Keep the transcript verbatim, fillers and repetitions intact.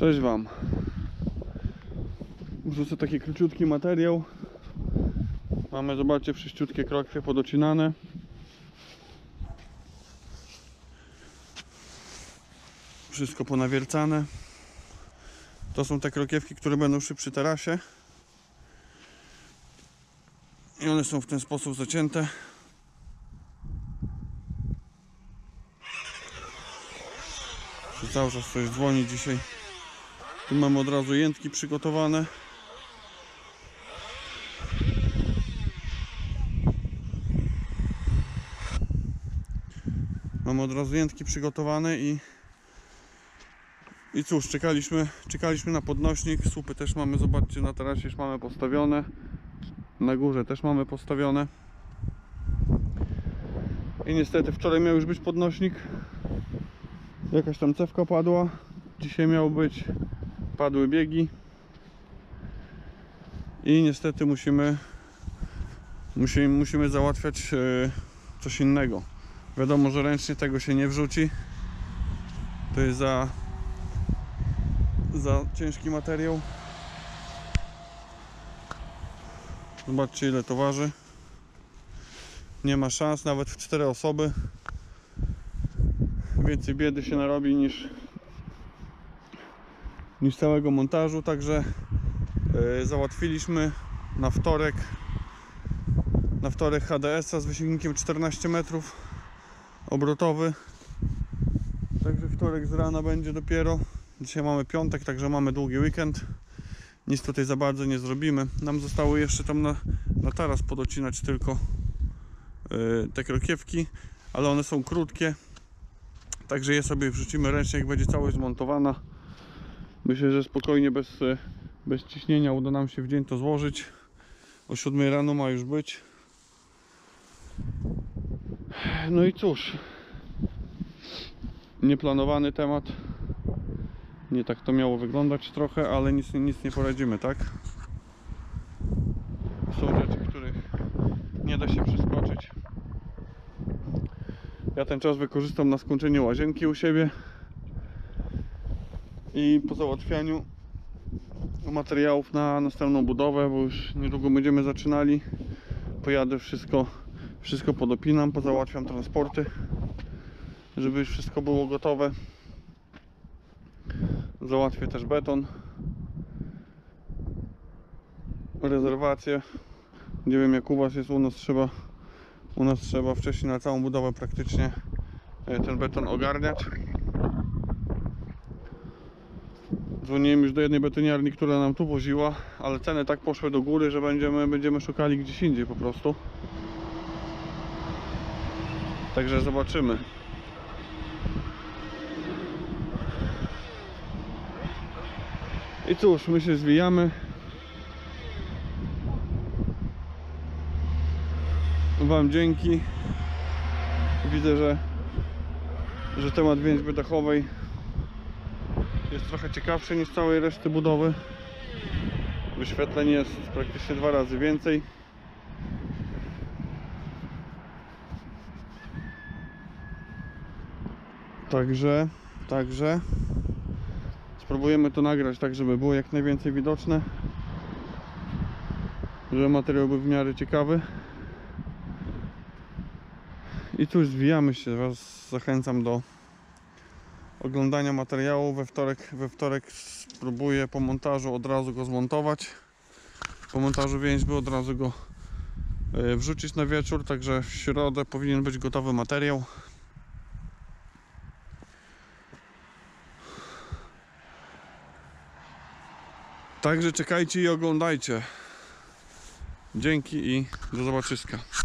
Cześć Wam. Wrzucę taki króciutki materiał. Mamy, zobaczcie, wszyściutkie krokwie podocinane. Wszystko ponawiercane. To są te krokiewki, które będą szły przy tarasie. I one są w ten sposób zacięte. Cały czas coś dzwoni dzisiaj. Tu mamy od razu jętki przygotowane. Mamy od razu jętki przygotowane i i cóż, czekaliśmy, czekaliśmy na podnośnik. Słupy też mamy, zobaczcie, na tarasie już mamy postawione. Na górze też mamy postawione. I niestety wczoraj miał już być podnośnik. Jakaś tam cewka padła. Dzisiaj miał być, padły biegi. I niestety musimy musimy, musimy załatwiać yy, coś innego. Wiadomo, że ręcznie tego się nie wrzuci. To jest za za ciężki materiał. Zobaczcie, ile to waży. Nie ma szans, nawet w cztery osoby. Więcej biedy się narobi niż niż całego montażu. Także yy, załatwiliśmy na wtorek na wtorek H D S a z wysięgnikiem czternaście metrów obrotowy. Także wtorek z rana będzie dopiero. Dzisiaj mamy piątek, także mamy długi weekend. Nic tutaj za bardzo nie zrobimy. Nam zostało jeszcze tam na, na taras podocinać tylko yy, te krokiewki, ale one są krótkie. Także je sobie wrzucimy ręcznie, jak będzie całość zmontowana. Myślę, że spokojnie, bez, bez ciśnienia uda nam się w dzień to złożyć. O siódmej rano ma już być. No i cóż, nieplanowany temat. Nie tak to miało wyglądać trochę, ale nic, nic nie poradzimy, tak? Są rzeczy, których nie da się przeskoczyć. Ja ten czas wykorzystam na skończenie łazienki u siebie i po załatwianiu materiałów na następną budowę, bo już niedługo będziemy zaczynali. Pojadę, wszystko, wszystko podopinam, pozałatwiam transporty, żeby już wszystko było gotowe. Załatwię też beton, rezerwację. Nie wiem, jak u Was jest, u nas trzeba u nas trzeba wcześniej na całą budowę praktycznie ten beton ogarniać. Dzwoniłem już do jednej betoniarni, która nam tu woziła, ale ceny tak poszły do góry, że będziemy, będziemy szukali gdzieś indziej po prostu. Także zobaczymy. I cóż, my się zwijamy. Wam dzięki. Widzę, że, że temat więźby dachowej jest trochę ciekawszy niż całej reszty budowy. Wyświetleń jest praktycznie dwa razy więcej. Także, także spróbujemy to nagrać tak, żeby było jak najwięcej widoczne, żeby materiał był w miarę ciekawy. I tu już zwijamy się. Was zachęcam do oglądania materiału. We wtorek, we wtorek spróbuję po montażu od razu go zmontować. Po montażu więźby od razu go wrzucić na wieczór. Także w środę powinien być gotowy materiał. Także czekajcie i oglądajcie. Dzięki i do zobaczyska.